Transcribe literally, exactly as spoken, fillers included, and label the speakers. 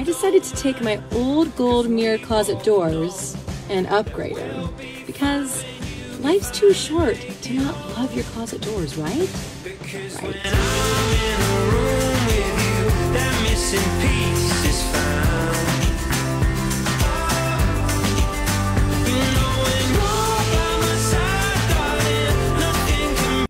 Speaker 1: I decided to take my old gold mirror closet doors and upgrade them, because life's too short to not love your closet doors, right? Right.